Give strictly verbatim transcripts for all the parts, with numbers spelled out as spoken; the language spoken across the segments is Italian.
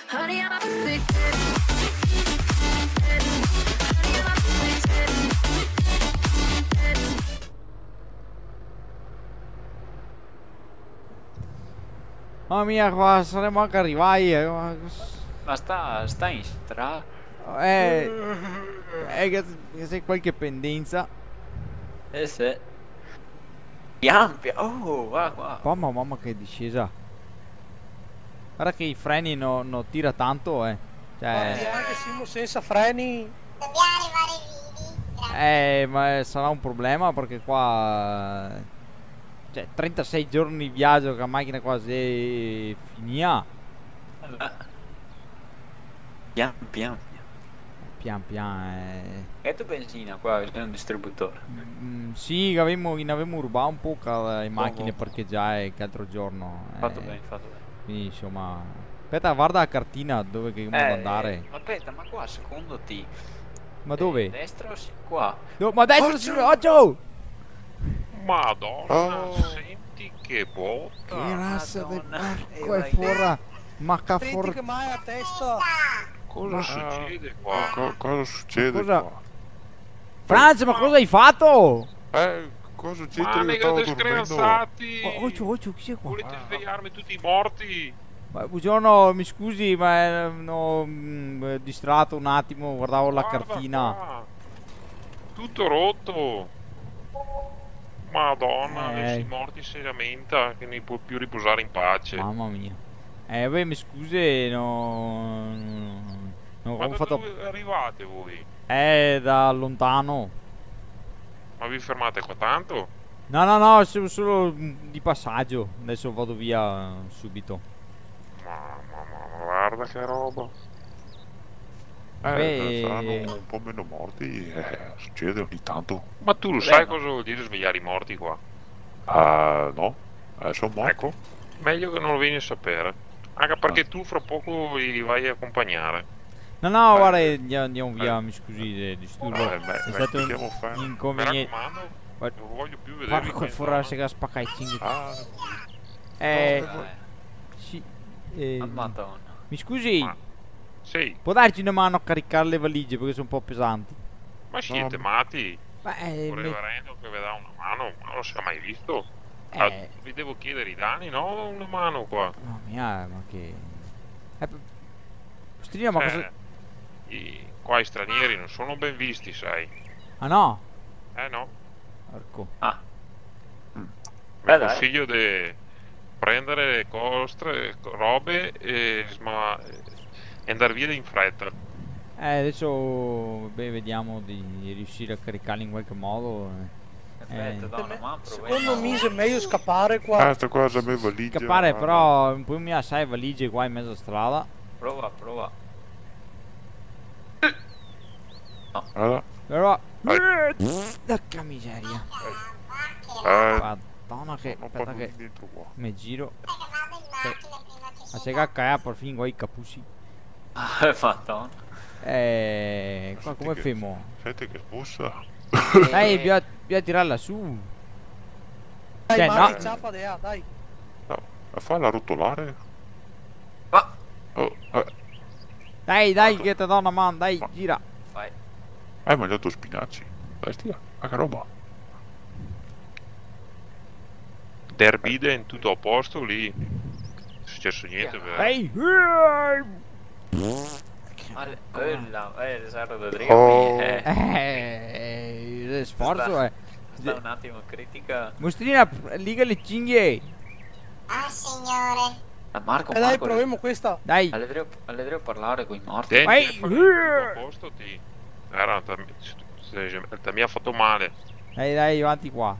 Honey, I'm addicted. Honey, I'm addicted. Mamma mia, qua saremo anche arrivati. Eh. Ma sta, sta in strada. Eh, eh che, che sei qualche pendenza. Eh se. Pian piano. Oh, guarda qua. Mamma, mamma che discesa. Guarda che i freni non no tira tanto, eh. Cioè. Guardi anche Simo senza freni. Dobbiamo arrivare vivi. Eh, ma sarà un problema perché qua. Cioè, trentasei giorni di viaggio che la macchina quasi finia. Pian piano. Pian pian, eh. E tu benzina qua, c'è un distributore. Mm, sì, avevamo, ne avevamo rubato un po' le macchine oh, oh. parcheggiate che altro giorno. Fatto eh. bene, fatto bene. Quindi insomma. Aspetta, guarda la cartina dove che devo Eh, andare. aspetta, ma qua secondo te. Ma dove? Eh, destra o si qua? No, ma destra si Occhio! Madonna, Oh. senti che botta. Che razza di Madonna. porco Eh, è vai. fuori. Ma che Senti for... che mai a testa. Cosa Ma- succede qua? Co- cosa succede Cosa- qua? Franz, ma cosa hai fatto? Eh, cosa succede? Ma Io ne stavo siete dormendo. screanzati! Oh, Occhio, occhio, chi sei qua? Volete Ah. svegliarmi tutti morti? Ma, buongiorno, mi scusi, ma eh, ho mm, distratto un attimo, guardavo la Guarda cartina. qua. Tutto rotto. Madonna, Eh. adesso i morti si lamenta che non può più riposare in pace. Mamma mia. Eh, beh, mi scusi, no... Non Ma ho da fatto... dove arrivate voi? Eh, da lontano. Ma vi fermate qua tanto? No, no, no, sono solo mm, di passaggio. Adesso vado via eh, subito. Mamma, mamma, guarda che roba. Eh, Beh. saranno un po' meno morti. Eh, succede ogni tanto. Ma tu lo Beh, sai no. cosa vuol dire svegliare i morti qua? Ah, no? Eh, sono morto. Ecco, meglio che non lo vieni a sapere. Anche perché tu fra poco li vai a accompagnare. No, no, Eh, guarda, andiamo, andiamo via, eh. mi scusi, eh, disturbo. Eh, beh, È beh, stato mettiamo un fermo. Mi inconveniente. raccomando, Guarda- non voglio più vedervi Guarda qua che in fuori zona. se che spacca i cinghi. Ah, Eh, Eh, sì, eh, ah, Madonna. mi scusi, Ma- Sì, può darci una mano a caricare le valigie perché sono un po' pesanti? ma siete No. matti? Ma eh, Un me- reverendo che vi dà una mano, ma non lo si è mai visto. Ah, eh, vi devo chiedere i danni, no? Una mano qua. mamma mia, ma che... Eh, Postrino, ma Eh, cosa... i, qua i stranieri non sono ben visti, sai. Ah no, Eh no? porco. Ah. Vi Beh, dai. consiglio di prendere le vostre robe e, sma- e andare via in fretta. Eh, adesso beh, vediamo di riuscire a caricarli in qualche modo. eh. Aspetta, Eh. do una mano, Secondo me è meglio scappare qua. ah, sta cosa a me valigia. Scappare ah, però un po' mi ha sai valigie qua in mezzo a strada. Prova, prova. Allora, Però... Eh. Porca miseria. eh, Madonna che... non Aspetta parlo che dentro qua. mi giro. Vado in macchina prima che Ma si c'è che caia per fin qua i capussi. Ah, Madonna. Eh... Qua Senti come che- femo? Senti che bussa. Dai, Eh, bisogna, bisogna tirarla su. Dai, Cioè, Mari, no. ciappa di A, dai. No, a farla rotolare? Ma, Oh, eh, Dai, dai, che ti do una mano, dai, gira. vai. hai mangiato spinaci? Dai, stia, ah, che roba. Derbiden, tutto a posto lì. Non è successo niente, vero? Ehi! Ma le- quella, eh, l'esercito da Oh. Drigo. Eh, Eh, sforzo eh. sta un attimo critica. Mostrina, liga le cinghie. Ah, signore. Ah, Marco, E dai, Marco, proviamo questa. Dai. alle devo, alle devo parlare con i morti. Denti, Vai. che fai? Tutto a posto, ti. Era, ti mi ha fatto male. Dai, dai, avanti qua.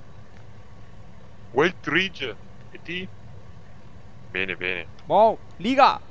Wait Ridge. E ti? Bene, bene. Boh, liga.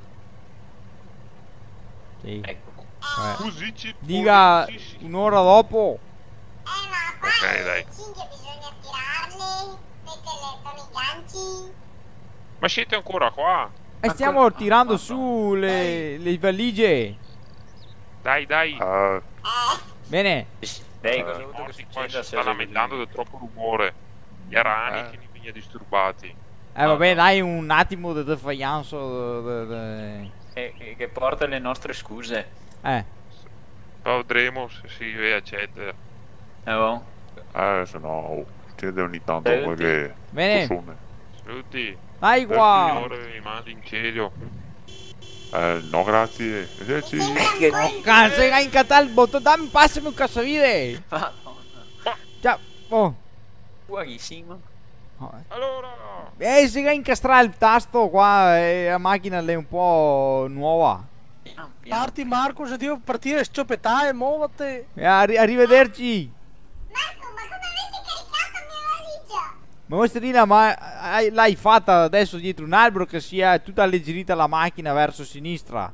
Sì. Ecco. Eh. Così ci Liga sì, sì. un'ora dopo. Eh, ma qua Ok, dai. le cinghie bisogna tirarle, metterle con i ganci. Ma siete ancora qua? E stiamo Ancora- tirando ah, su le, le valigie. Dai, dai. Ah, Eh, Bene. Dai, I cosa ho avuto che morti qua si succeda se stanno lamentando se- del troppo rumore. Gli arani Eh. che li vengono disturbati. Eh vabbè, dai, un attimo di defiance. de- de- de- E, e che porta le nostre scuse. Eh, Vedremo se si accetta. Eh, oh. Eh, se no, succede ogni tanto Saluti. qualche bene, cosone. Saluti. dai Il qua. Signore vi mandi in cielo. Eh, no, grazie. Eh, sì. Che Cazzo, hai incattato il bottone, dammi, passami un cassavide. Madonna. Ciao. Oh. Buonissimo. Allora. Eh, si incastrare il tasto qua, e la macchina è un po' nuova. Pian piano. Parti Marco, se devo partire scioppettare, muovati. E arri- arrivederci. Marco, ma come avete caricato mia valigia? Ma mostrina, ma hai- l'hai fatta adesso dietro un albero che sia tutta alleggerita la macchina verso sinistra?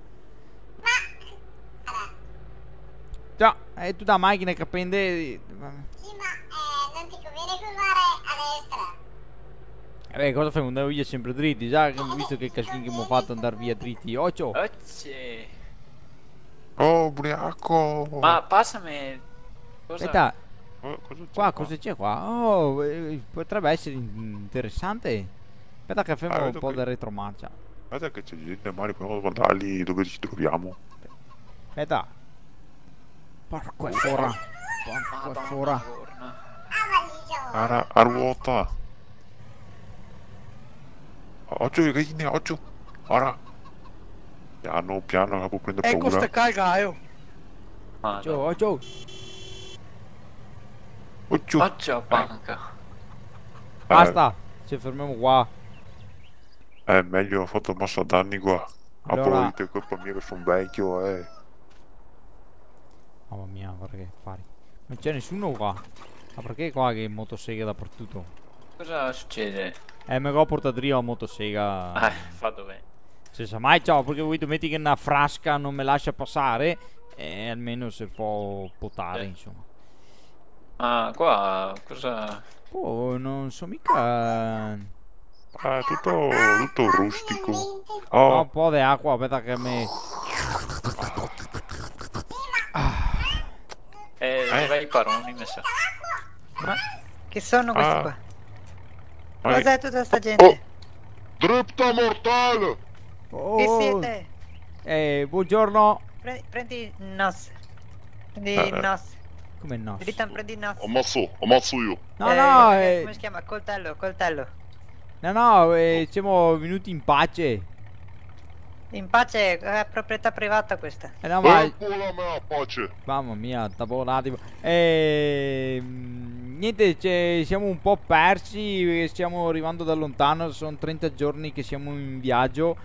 Già, è tutta la macchina che pende. Sì, ma eh, non ti conviene curvare a destra. Eh, cosa fai? Andare via sempre dritti. Già che ho visto che casino che mi ho fatto andare via dritti. Occhio. Occe. Oh, ubriaco. Ma passami. Cosa? Aspetta, Eh, cosa c'è qua cosa c'è qua? Oh, eh, potrebbe essere in- interessante. Aspetta che fermo Ah, un vedo po' qui. di retromarcia. Guarda che c'è gente, Mario, proviamo a guardarli dove ci troviamo. Aspetta. Porco è fora. Porco è fora. Madonna. A valigia. Ara, a ruota. Occhio, galline, occhio. Ora. Piano, piano, capo prende Ecco paura. ste cagaio. Occhio, Madonna. occhio. Occhio. Occhio panca. Basta. Ci fermiamo qua. Eh, meglio, ho fatto massa danni qua. A Allora- poi è colpa mia che sono vecchio, eh. Mamma mia, guarda che affari. Non c'è nessuno qua. Ma perché qua che motosega dappertutto? Cosa succede? Eh, me lo portato io la motosega. Ah, fatto bene. Se sa mai, ciao, perché voi metti che una frasca non me lascia passare. E almeno se può potare, Eh. insomma. Ma qua cosa? Oh, non so mica. Eh, tutto, tutto rustico. Ho Oh, un po' di acqua, aspetta che mi. Eh, dov'è i paroni, mi sa. Chi sono questi Ah. qua? vai. Cos'è tutta sta gente? Dripta mortale! Oh, Chi siete? Eh, buongiorno. Prendi, prendi il nos. Prendi Eh. il nos. Come no? Dritan, prendi il nos. Ammazzo, ammazzo io. No, Eh, no, come- eh, Come si chiama? Coltello, coltello. no, no, eh, siamo venuti in pace. In pace, è proprietà privata questa. Eh, no, ma. la mia pace. Mamma mia, stavo un attimo. Ehm, niente, cioè, siamo un po' persi. eh, Stiamo arrivando da lontano. Sono trenta giorni che siamo in viaggio.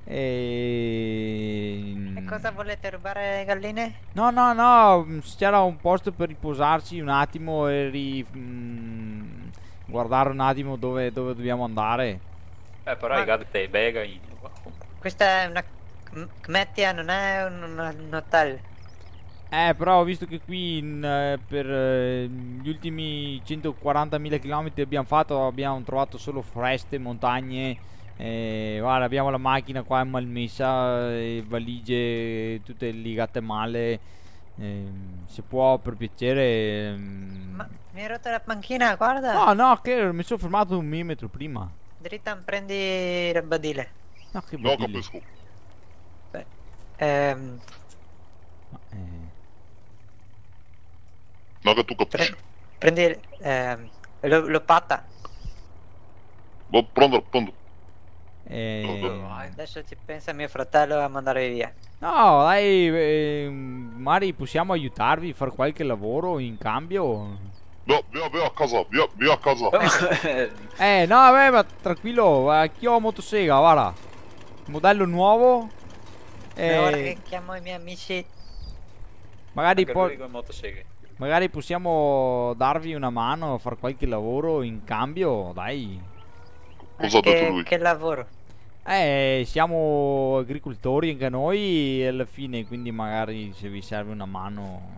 E... E cosa volete rubare le galline? No, no, no. mm, C'era un posto per riposarci un attimo e ri- mm, guardare un attimo dove, dove dobbiamo andare. Eh, però Ma- i gatti dei begani. Questa è una Km- Kmetia, non è un, un- un hotel. Eh, però ho visto che qui in, eh, per eh, gli ultimi centoquarantamila km abbiamo fatto, abbiamo trovato solo foreste, montagne. Eh, guarda, abbiamo la macchina qua malmessa, eh, valigie tutte legate male. ehm, se può, per piacere. ehm. Ma mi hai rotto la panchina, guarda. No, no, che mi sono fermato un millimetro prima. Dritan, prendi il badile. No, che No, badile. capisco. Ehm, Ma, eh, No, che tu pre- capisci. prendi ehm, lo, lo patta. No, prendo, prendo. eh, Adesso ci pensa mio fratello a mandare via. No, dai, eh, magari possiamo aiutarvi a fare qualche lavoro in cambio. Via, via, via a casa, via, via a casa. Eh, no, vabbè, ma tranquillo, anch'io ho motosega, guarda. Modello nuovo. E ora Eh, che chiamo i miei amici. magari, Anche po- lui con motoseghe. magari possiamo darvi una mano a fare qualche lavoro in cambio, dai. Cosa ha detto Che, lui? che lavoro? Eh, siamo agricoltori anche noi alla fine, quindi magari se vi serve una mano.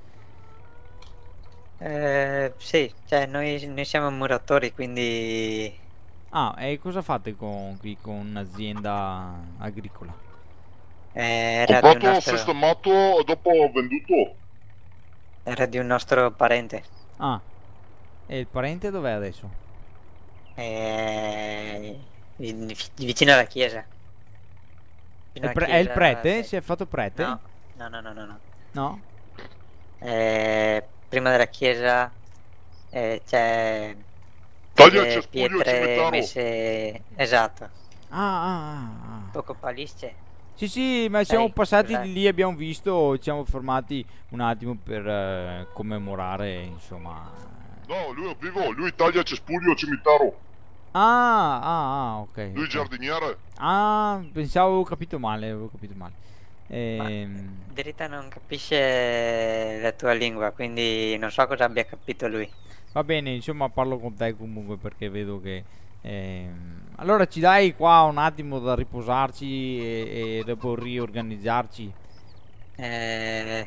Eh, sì, cioè noi, noi siamo muratori, quindi Ah, e cosa fate con, qui con un'azienda agricola? eh, era, di un nostro, sistemato e dopo ho venduto. era di un nostro parente. Ah, e il parente dov'è adesso? Eh, vi- vicino alla chiesa. fino È, a pre- è il chiesa prete? sei. Si è fatto prete? No, no, no, no, no, no. No? Eh, prima della chiesa eh, c'è Taglia il delle cespuglio e pietre cimitero. messe. Esatto, Ah, ah, ah, ah. poco palisce. Sì, sì, ma siamo Sai, passati cos'è? di lì, abbiamo visto, ci siamo fermati un attimo per eh, commemorare, insomma. No, lui è vivo, lui taglia il cespuglio e cimitero. Ah, ah, ah, ok. Lui è ok. il giardiniere. Ah, pensavo, avevo capito male, avevo capito male. Ehm, Dritta non capisce la tua lingua, quindi non so cosa abbia capito lui. va bene, insomma, parlo con te comunque perché vedo che... ehm, allora ci dai qua un attimo da riposarci e, e dopo riorganizzarci. Eh,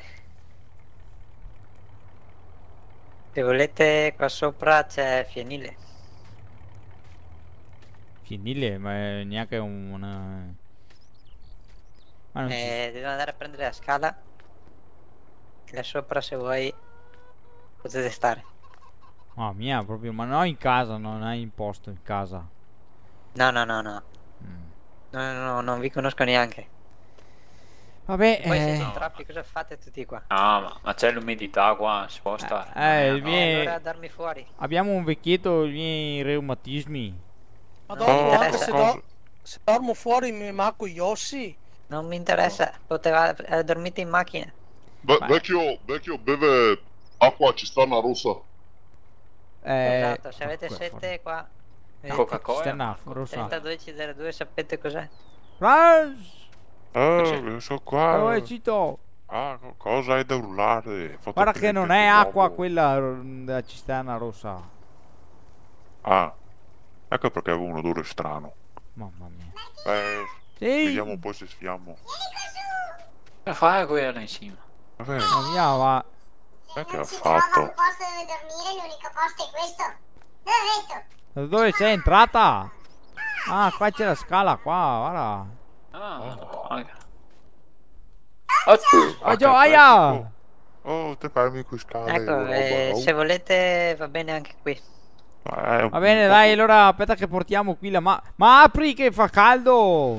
se volete, qua sopra c'è fienile. Fienile, ma è neanche un- una... Ma non ci- Eh, devo andare a prendere la scala. Là sopra, se vuoi, potete stare. Mamma mia, proprio, ma no in casa, non hai imposto in casa. No, no, no, no. Mm. No, no, no, non vi conosco neanche. Vabbè, Poi siete eh, in troppi, cosa fate tutti qua? No, ma, ma c'è l'umidità qua, si può stare. eh, Non è- il no. mio- Eh, Eh. allora darmi fuori. abbiamo un vecchietto, i miei reumatismi. Ma Non dopo, mi anche interessa. se, do- se dormo fuori mi macco gli ossi. Non mi interessa, poteva eh, dormite in macchina. Ve- Ma- vecchio, vecchio beve acqua cisterna rossa. Eh, Esatto, se avete qua sete qua. vedete, Coca-Cola. cisterna rossa. trentadue C zero due, sapete cos'è? Franz! Eh, io sono qua. Dove cito? Ah, co- cosa hai da urlare? Fate Guarda che prendere non è il acqua uovo. quella r- della cisterna rossa. Ah, ecco perché avevo un odore strano. Mamma mia. Eh, Sì! vediamo un po' se sfiammo. Cosa fai quella là in cima? Vabbè, Mamma mia, ma... ma che Non ha si trova un fatto? posto dove dormire, l'unico posto è questo. Dove ho detto? Da dove sei entrata? Ah, qua c'è la scala, qua, guarda. Ah, Oh. raga. Oh, Ah, che già, aia! bello. Oh, te fermi qui scale. Ecco, roba, eh, oh. se volete va bene anche qui. Ma è un Va bene, po' dai, allora aspetta che portiamo qui la ma... Ma apri che fa caldo!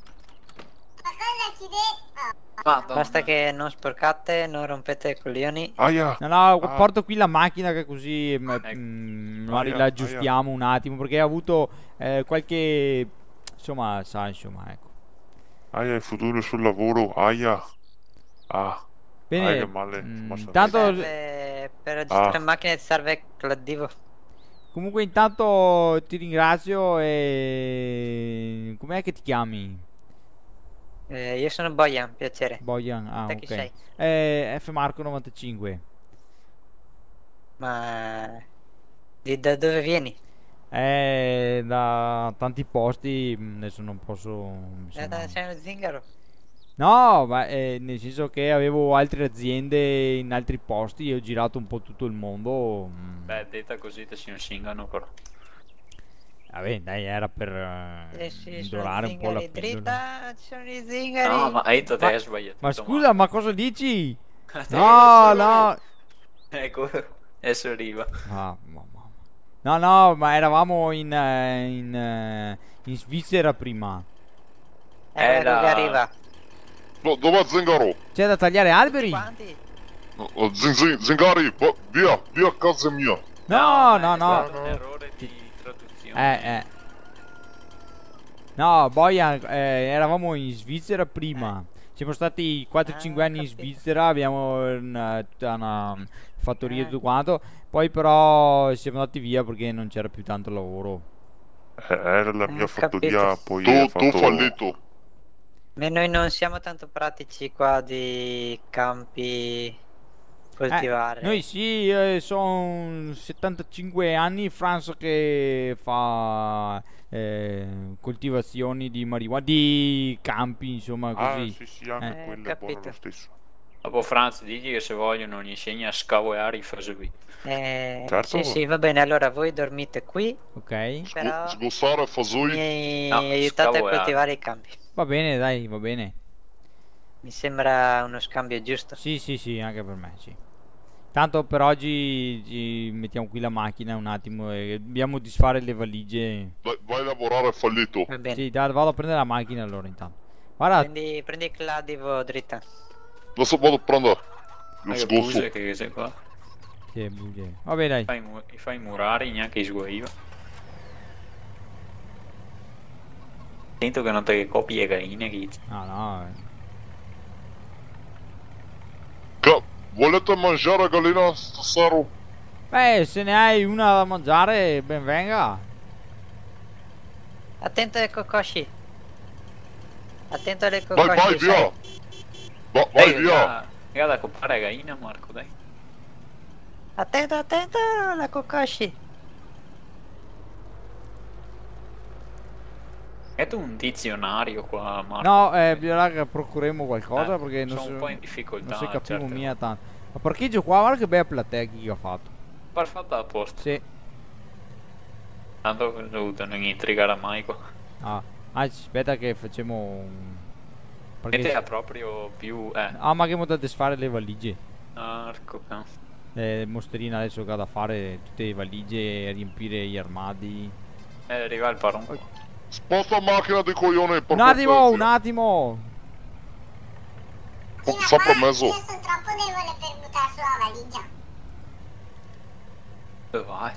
Ma cosa chiudete? Oh, Madonna. Basta che non sporcate, non rompete i coglioni. Aia. No, no, Ah. porto qui la macchina che così mm, Ecco. mm, magari Aia, la aggiustiamo un attimo perché ha avuto eh, qualche... Insomma, sa, insomma, ecco. Aia, il futuro sul lavoro. Aia. Ah. Bene, Aia, che male. mm, Ma sa- tanto... Serve, per aggiustare Ah. macchine ti serve l'addivo. Comunque intanto ti ringrazio e... Com'è che ti chiami? Eh, io sono Bojan, piacere. Bojan, ah Te chi sei? ok. Eh, F Marco novantacinque. Ma di da dove vieni? Eh, da tanti posti, mm, adesso non posso... Eh, insomma. da- sei uno zingaro. No, ma eh, nel senso che avevo altre aziende in altri posti e ho girato un po' tutto il mondo. mm. Beh, detta così ti si insingano però. Vabbè, dai, era per eh, Eh sì, sono indorare un po' la zingari. pillola. Dritta, ci sono i zingari. No, ma hai detto te Ma- hai sbagliato. Ma tutto scusa, ma cosa dici? male. No, no. Ecco, adesso arriva. Ah, mamma. No, no, ma eravamo in, eh, in, eh, in Svizzera prima. Eh, Eh, dove la- arriva? No, dove Zingaro? C'è da tagliare alberi? Quanti? Oh, zing, zing, Zingari, va- via, via a casa mia. No, è no, no. stato un errore di traduzione. Eh, eh. No, Bojan, eh, eravamo in Svizzera prima. Siamo stati quattro cinque Ah, anni in capito. Svizzera, abbiamo una, tutta una fattoria e Ah. tutto quanto. Poi però siamo andati via perché non c'era più tanto lavoro. Eh, Era la Eh, mia ho fattoria, capito. poi Tu, ha tu fatto... fallito. Ma noi non siamo tanto pratici qua di campi coltivare. Eh, noi sì, eh, sono settantacinque anni, Franz che fa eh, coltivazioni di marijuana, di campi, insomma, Ah, così. sì, sì, anche Eh, quello è capito. buono lo stesso. Dopo Franz, digli che se vogliono gli insegna a scavogliare i fasoli. Eh, Certo. Sì, sì, va bene. allora voi dormite qui, Ok, però Sgossare fasoi. mi No, aiutate a scavogliare. coltivare i campi. va bene, dai, va bene. Mi sembra uno scambio giusto. Sì, sì, sì, anche per me, sì. Tanto per oggi ci mettiamo qui la macchina un attimo e dobbiamo disfare le valigie. Vai, vai a lavorare fallito. Va bene. Sì, dai, vado a prendere la macchina allora intanto. Guarda, Prendi, prendi il cladivo dritta. Lo so, vado a prendere. Ma Il che sgoffo. bugie che sei qua. che bugie. Vabbè dai. Fai, mu- fai murari, neanche sguaiva. Sento che non te copi le galline, che No, no. eh. Ca- volete mangiare gallina stasera? Beh, se ne hai una da mangiare, ben venga. Attento ai kokoshi. Attento alle Vai, kokoshi. vai, sai? via! Va- vai, via! Guarda, comprare la gallina, Marco, dai. Attento, attento alla kokoshi. È tu un dizionario qua, Marco? No, eh, bisogna che procuriamo qualcosa Eh, perché non sono so, un po' in difficoltà, non si capivo certe mia tanto. Ma parcheggio qua, guarda che bella platea che ho fatto. Per fatto apposta. Sì. Tanto ho dovuto non intrigare mai qua. Ah, anzi, aspetta che facciamo un... Vedete è proprio più... Eh, Ah, ma che mo da desfare le valigie. Marco, no. Eh, Mosterina adesso che ha da fare tutte le valigie, riempire gli armadi. Eh, arriva il paron. Sposta macchina di coglione per Un attimo, cortesia. un attimo. Oh, Sì, ma sopra qua mezzo. io sono troppo debole per buttare sulla valigia. Dove vai?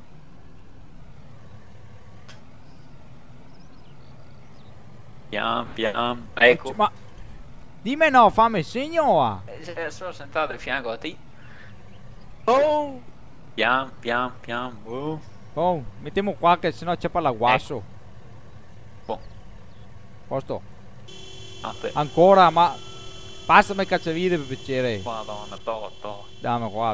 Pian pian. Ecco. Ma dimmi no, fammi segno. Ah. Eh, sono sentato di fianco a te. Oh, Pian pian pian. Boh. Oh, mettiamo qua che sennò c'è per la guasso. Boh. Posto. A te. Ancora, ma passami il cacciavite per piacere. Madonna, to, to. Dammi qua.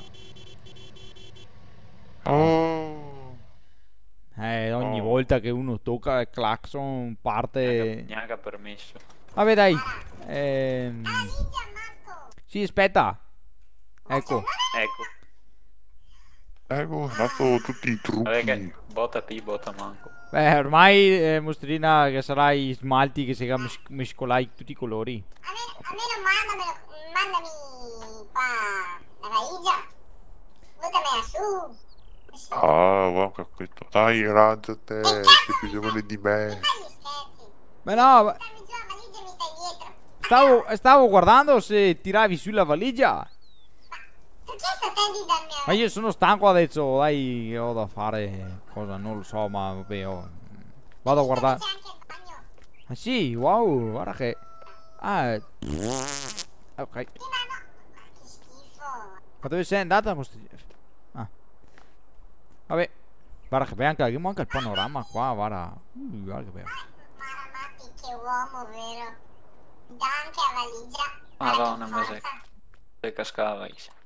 Oh. Eh, ogni Oh. volta che uno tocca il clacson Neanche, parte. neanche permesso. Vabbè dai. Ehm... Valigia, Marco! Sì, aspetta. Ecco. Ecco. Ecco, ho dato tutti i Vabbè che trucchi. botta P, botta manco. Beh, ormai eh, Mostrina che sarai smalti che si mes- mescolai tutti i colori. Almeno, almeno mandamelo, mandami qua la valigia. Buttamela su. Sì. Ah, guarda che questo. Dai, razzate, sei più giovane di me. Fai gli scherzi. Ma no, ma- Dammi giù la valigia e mi stai dietro. stavo, stavo guardando se tiravi sulla valigia. Tu chi sei te di darmi la Ma io sono stanco adesso, dai, che ho da fare cosa, non lo so, ma vabbè, oh. Vado a guardare. C'è anche il bagno. Ah sì, wow, guarda che... Ah, eh. Ok. Sì, ma no. Ma che schifo. Ma dove sei andata? Mostrina? Ah. Vabbè. Guarda che bello, anche, manca il panorama qua, guarda. Uh, guarda che bello. Maramatti, che uomo, vero? Dà anche la valigia. Madonna, Guarda che ma sei- forza. Se cascava. Is.